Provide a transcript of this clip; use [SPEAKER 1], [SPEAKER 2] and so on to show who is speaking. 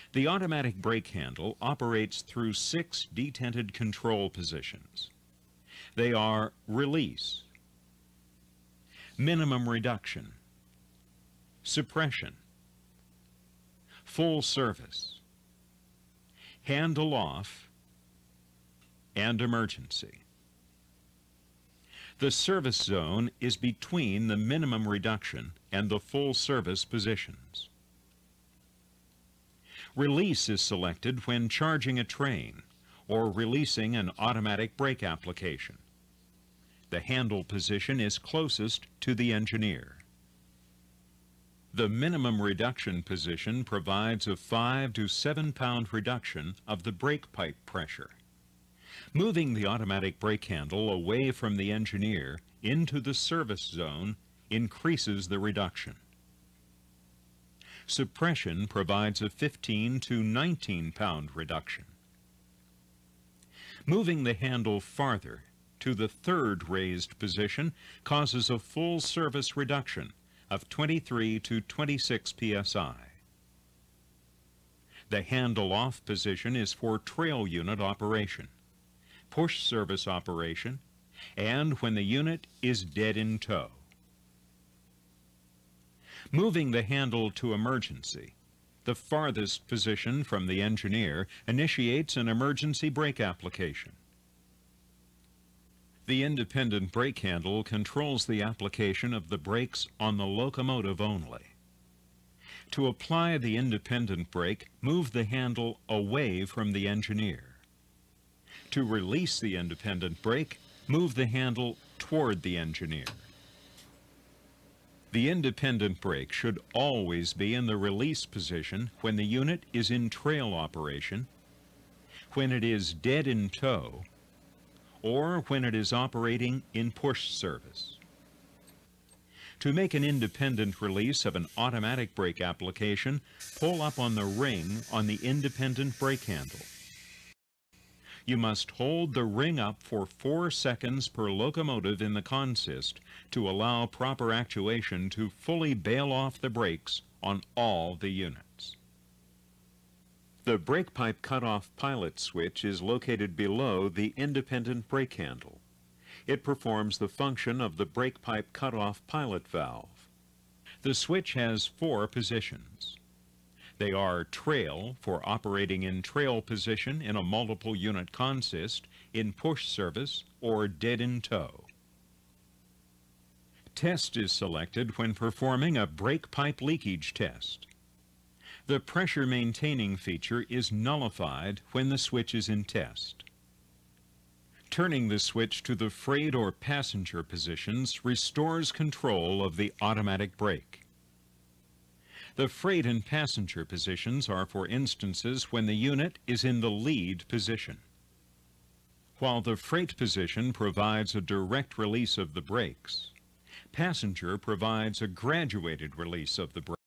[SPEAKER 1] The automatic brake handle operates through 6 detented control positions. They are release, minimum reduction, suppression, full service, handle off, and emergency. The service zone is between the minimum reduction and the full service positions. Release is selected when charging a train or releasing an automatic brake application. The handle position is closest to the engineer. The minimum reduction position provides a 5 to 7 pound reduction of the brake pipe pressure. Moving the automatic brake handle away from the engineer into the service zone increases the reduction. Suppression provides a 15 to 19 pound reduction. Moving the handle farther to the third raised position causes a full service reduction of 23 to 26 psi. The handle off position is for trail unit operation, push service operation, and when the unit is dead in tow. Moving the handle to emergency, the farthest position from the engineer initiates an emergency brake application. The independent brake handle controls the application of the brakes on the locomotive only. To apply the independent brake, move the handle away from the engineer. To release the independent brake, move the handle toward the engineer. The independent brake should always be in the release position when the unit is in trail operation, when it is dead in tow, or when it is operating in push service. To make an independent release of an automatic brake application, pull up on the ring on the independent brake handle. You must hold the ring up for 4 seconds per locomotive in the consist to allow proper actuation to fully bail off the brakes on all the units. The brake pipe cutoff pilot switch is located below the independent brake handle. It performs the function of the brake pipe cutoff pilot valve. The switch has 4 positions. They are trail for operating in trail position in a multiple unit consist, in push service, or dead in tow. Test is selected when performing a brake pipe leakage test. The pressure maintaining feature is nullified when the switch is in test. Turning the switch to the freight or passenger positions restores control of the automatic brake. The freight and passenger positions are for instances when the unit is in the lead position. While the freight position provides a direct release of the brakes, passenger provides a graduated release of the brakes.